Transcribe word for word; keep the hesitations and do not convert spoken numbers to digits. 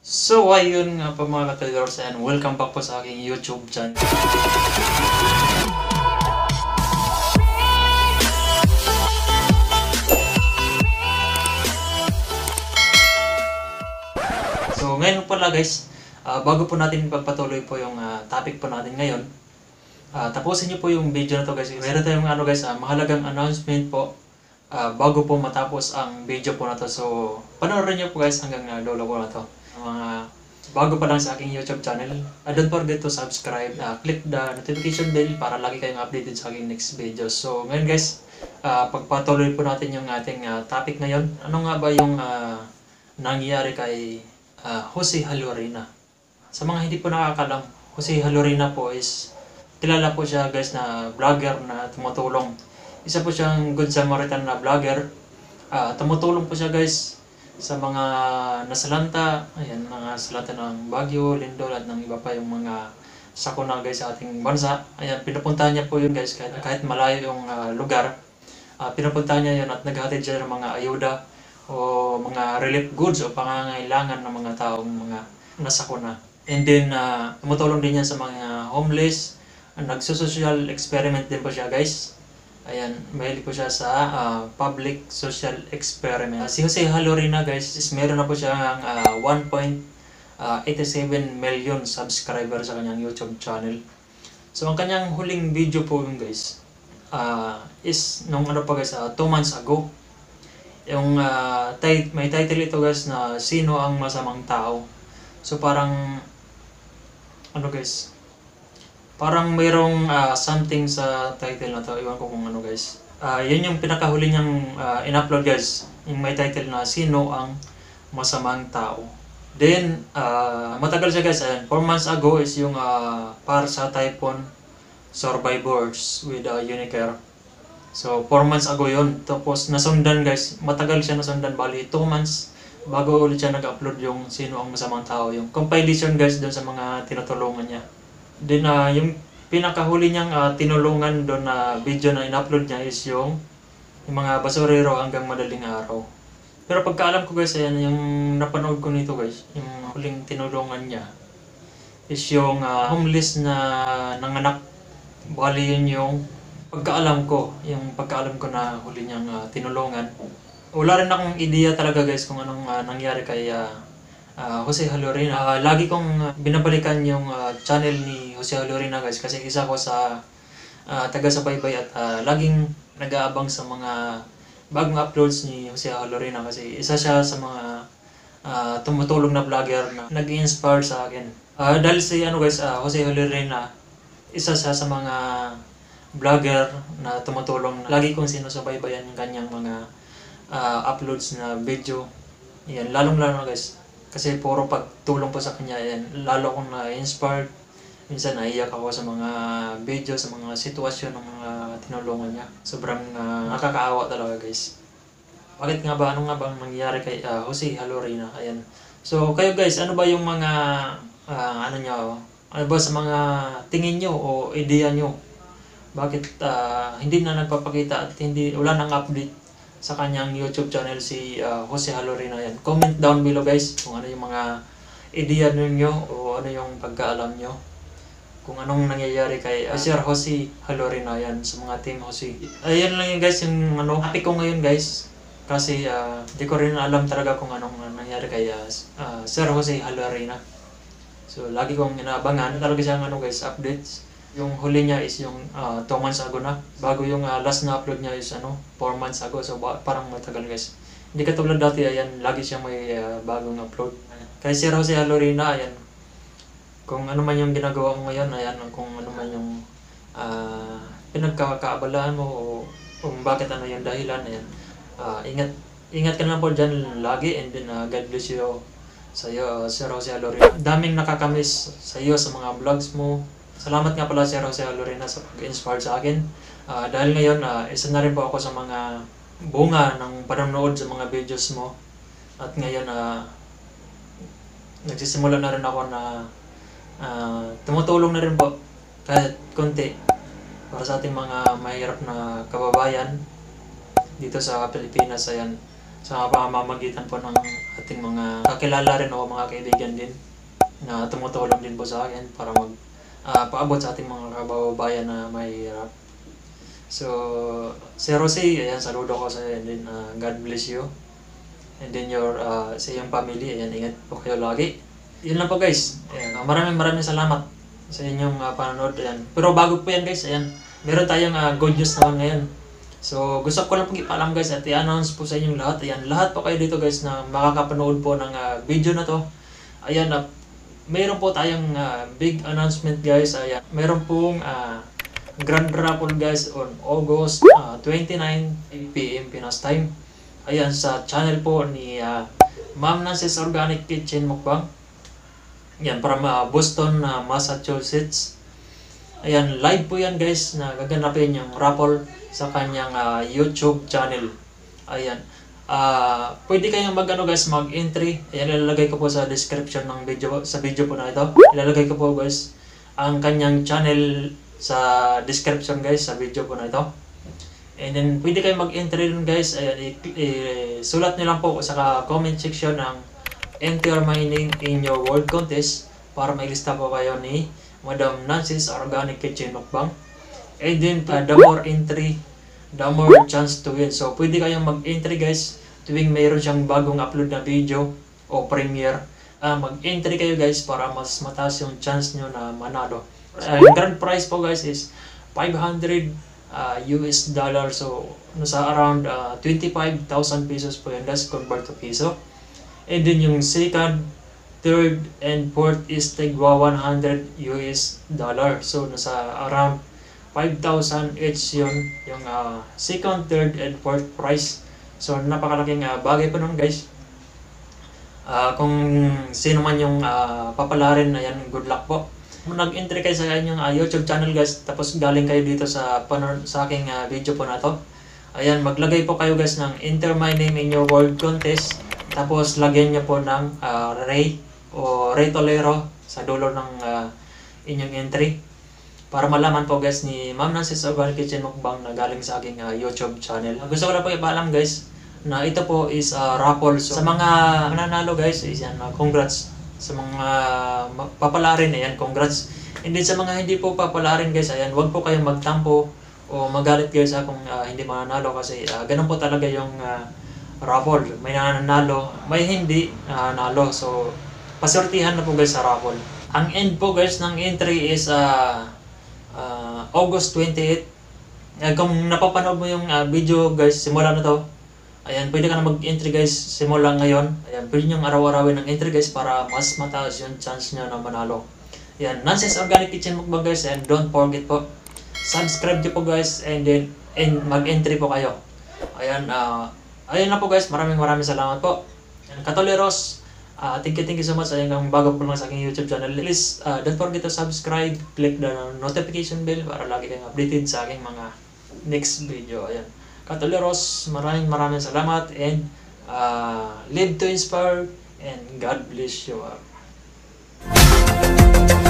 So ayun nga po mga ka-traders, and welcome back po sa aking YouTube channel. So ngayon pala guys, uh, bago po natin pagpatuloy po yung uh, topic po natin ngayon, uh, tapusin niyo po yung video na to guys. Meron tayong ano guys, uh, mahalagang announcement po uh, bago po matapos ang video po na to. So panoorin niyo po guys hanggang uh, dulo po na to. Mga bago pa lang sa aking YouTube channel, uh, don't forget to subscribe, uh, click the notification bell para lagi kayong updated sa aking next video. So ngayon guys, uh, pagpatuloy po natin yung ating uh, topic ngayon. Ano nga ba yung uh, nangyari kay uh, Jose Halorina? Sa mga hindi po nakakalam, Jose Halorina po is kilala po siya guys na vlogger na tumutulong. Isa po siyang Good Samaritan na vlogger. Uh, tumutulong po siya guys sa mga nasalanta, ayan, mga nasalanta ng Baguio, Lindol at ng iba pa yung mga sakuna guys sa ating bansa. Ayan, pinupuntahan niya po yun guys kahit, kahit malayo yung uh, lugar. Uh, pinupuntahan niya yun at naghahatid siya ng mga ayuda o mga relief goods o pangangailangan ng mga taong mga nasakuna. And then, uh, tumutulong din niya sa mga homeless. Uh, nagsusocial experiment din po siya guys. Ayan, mahilig po siya sa uh, public social experiment. Uh, si Jose Halorina guys, is meron na po siyang uh, one point eight seven million subscriber sa kanyang YouTube channel. So ang kanyang huling video po yung guys, uh, is nung ano pa guys, uh, two months ago. Yung uh, tit may title ito guys na Sino ang Masamang Tao. So parang ano guys, parang mayroong uh, something sa title na to. Iwan ko kung ano guys. Uh, yun yung pinakahuli niyang uh, in-upload guys. Yung may title na Sino ang Masamang Tao. Then, uh, matagal siya guys. four months ago is yung uh, para sa Typhoon Survivors with uh, Unicare. So, four months ago yun. Tapos, nasundan guys. Matagal siya nasundan. Bali, two months bago ulit siya nag-upload yung Sino ang Masamang Tao. Yung compilation guys doon sa mga tinutulungan niya. Then uh, yung pinakahuli niyang uh, tinulungan doon na video na in-upload niya is yung, yung mga basurero hanggang madaling araw. Pero pagkaalam ko guys, ayan, yung napanood ko nito guys, yung huling tinulungan niya is yung uh, homeless na nanganak. Bali yun yung pagkaalam ko, yung pagkaalam ko na huli niyang uh, tinulungan. Wala rin akong ideya talaga guys kung anong uh, nangyari kay uh, Uh, Jose Halorina. Uh, lagi kong uh, binabalikan yung uh, channel ni Jose Halorina guys kasi isa ko sa uh, taga-subaybay at uh, laging nag-aabang sa mga bagong uploads ni Jose Halorina kasi isa siya sa mga uh, tumutulong na vlogger na nag-inspire sa akin. Uh, dahil si ano guys, uh, Jose Halorina, isa siya sa mga vlogger na tumutulong. Lagi kong sinusubaybayan yung kanyang mga uh, uploads na video. Yan, lalong-lalo guys. Kasi puro pagtulong po sa kanya, yan, lalo akong na-inspired. Minsan naiyak ako sa mga video, sa mga sitwasyon ng mga tinulungan niya. Sobrang uh, nakakaawa talaga guys. Bakit nga ba? Ano nga bang nangyari kay uh, Jose Halorina? Ayan. So kayo guys, ano ba yung mga uh, ano nyo? Ano ba sa mga tingin nyo o ideya nyo? Bakit uh, hindi na nagpapakita at hindi, wala nang update sa kanyang YouTube channel si uh, Jose Halorina? Yan. Comment down below guys kung ano yung mga ideya ninyo o ano yung pagkaalam nyo. Kung anong nangyayari kay uh, Sir Jose Halorina yan sa mga team Jose. Ayan lang yun guys yung ano, topic ko ngayon guys. Kasi uh, di ko rin alam talaga kung anong nangyari kay uh, uh, Sir Jose Halorina. So lagi kong inaabangan talaga siyang ano guys, updates. Yung huli niya is yung uh, two months ago na. Bago yung uh, last na upload niya is ano, four months ago. So parang matagal guys. Hindi katulad dati, ayan, lagi siyang may uh, bagong upload. Kaya si Jose Halorina, ayan, kung ano man yung ginagawa mo ngayon, ayan, kung ano man yung uh, pinagkakaabalaan mo o kung bakit ano yung dahilan, ayan. Uh, ingat, ingat ka naman po dyan lagi, and then uh, God bless you sa iyo, uh, Sir Jose Halorina. Daming nakakamiss sa iyo sa mga vlogs mo. Salamat nga pala Sir Jose Halorina sa pag-inspire sa akin. Uh, dahil ngayon, uh, isa na rin po ako sa mga bunga ng panonood sa mga videos mo. At ngayon, uh, nagsisimula na rin ako na uh, tumutulong na rin po kahit konti para sa ating mga mahirap na kababayan dito sa Pilipinas. Ayan, sa pamamagitan po ng ating mga kakilala rin o mga kaibigan din na tumutulong din po sa akin para mag uh, paabot sa ating mga kababayan na mahirap. So, si Rosie, ayan, saludo ko sa iyo, and then uh, God bless you. And then your, uh, sa iyong family, ayan, ingat po kayo lagi. Yun lang po guys. Ayan, uh, maraming maraming salamat sa inyong uh, panonood. Ayan. Pero bago po yan guys, ayan, meron tayong uh, good news naman ngayon. So, gusto ko lang pong ipaalam guys at i-announce po sa inyong lahat. Ayan, lahat po kayo dito guys na makakapanood po ng uh, video na to. Ayan, uh, mayroon po tayong uh, big announcement guys. Ayan, mayroon pong uh, grand raffle guys on August uh, twenty-nine p m Pinas time. Ayan, sa channel po ni uh, Ma'am Nancy's Organic Kitchen Mukbang. Ayan, from uh, Boston, uh, Massachusetts. Ayan, live po yan guys na gaganapin yung raffle sa kanyang uh, YouTube channel. Ayan. Uh, pwede kayong mag-ano guys, mag-entry. Ayan, ilalagay ko po sa description ng video, sa video po na ito. Ilalagay ko po guys ang kanyang channel sa description guys, sa video po na ito. And then, pwede kayong mag-entry dun guys. Ayan, isulat nyo lang po sa comment section ng enter my name in your word contest para mailista po kayo ni Madam Nancy's Organic Kitchen Mukbang. And then, uh, the more entry, the more chance to win. So, pwede kayong mag-entry guys tuwing mayroon siyang bagong upload na video o premiere. Uh, mag-entry kayo guys para mas mataas yung chance nyo na manalo. Uh, yung grand prize po guys is five hundred uh, U S dollar. So, nasa around uh, twenty-five thousand pesos po yan guys, convert to piso. And then yung second, third, and fourth is tigwa one hundred U S dollar. So, nasa around five thousand each yun, yung uh, second, third, and fourth prize. So, napakalaking uh, bagay po nun guys. Uh, kung sino man yung uh, papalarin na yan, good luck po. Kung nag-entry kayo sa inyong uh, YouTube channel guys, tapos galing kayo dito sa, sa aking uh, video po na to. Ayan, maglagay po kayo guys ng enter my name in your word contest. Tapos, lagyan niyo po ng uh, Ray o Ray Tolero sa dulo ng uh, inyong entry. Para malaman po guys ni Ma'am Nancy's Organic Kitchen Mukbang na galing sa aking uh, YouTube channel. Gusto ko lang po ipaalam guys na ito po is uh, raffle. So, sa mga mananalo guys, is yan, uh, congrats. Sa mga uh, papalarin, ayan, congrats. And then sa mga hindi po papalarin guys, ayan, wag po kayong magtampo o magalit guys ha, kung uh, hindi mananalo kasi uh, ganun po talaga yung uh, raffle. May nananalo, may hindi uh, nalo. So, pasortihan na po guys sa raffle. Ang end po guys ng entry is uh, Uh, August twenty-eighth. Uh, kung napapanood mo yung uh, video guys, simula na to. Ayan, pwede ka na mag-entry guys simula ngayon. Ayan, pwede nyo araw-arawin ng entry guys para mas mataas yung chance nyo na manalo. Ayan, Nancy's Organic Kitchen Mukbang guys, and don't forget po, subscribe nyo po guys, and then and mag-entry po kayo. Ayan, uh, ayan na po guys, maraming maraming salamat po. Ayan, Katoleros. Uh, thank you, thank you so much. Ayun, ang bago po lang sa aking YouTube channel. Please, uh, don't forget to subscribe. Click the notification bell para lagi kayong updated sa aking mga next video. Ayan. Katoleros, maraming maraming salamat. And uh, live to inspire. And God bless you all.